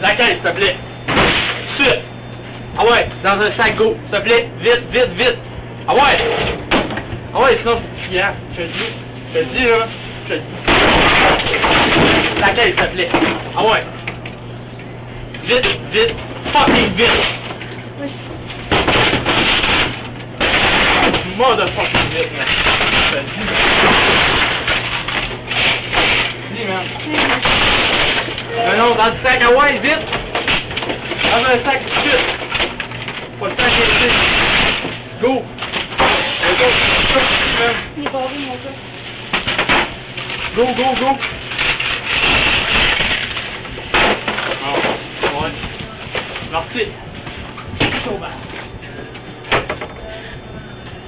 La caisse, s'il te plaît. Suite. Ah ouais, dans un sac, go. S'il te plaît, vite, vite, vite. Ah ouais. Ah ouais, sinon, yeah, je te dis. Je te dis, là. Je te dis. La caisse, s'il te plaît. Ah ouais. Vite, vite. Fucking vite. Oui. Motherfucking vite, man. Je te dis. Dis, man. Non, dans le sac, ah ouais, vite. Dans un sac, vite. Pas le sac, vite. Go. Allez, go. Il est barré, mon gars. Go, go, go. Ah, ouais. Merci. So bad.